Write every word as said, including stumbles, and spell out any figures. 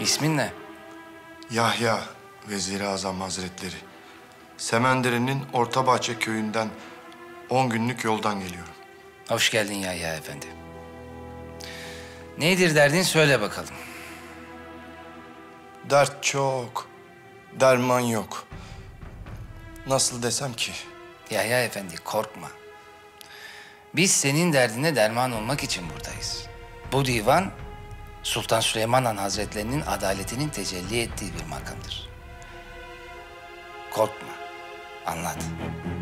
İsmin ne? Yahya Vezir-i Azam Hazretleri. Semendere'nin Ortabahçe köyünden on günlük yoldan geliyorum. Hoş geldin Yahya Efendi. Nedir derdin söyle bakalım. Dert çok, derman yok. Nasıl desem ki? Yahya Efendi korkma. Biz senin derdine derman olmak için buradayız. Bu divan Sultan Süleyman Han Hazretlerinin adaletinin tecelli ettiği bir makamdır. Korkma, anlat.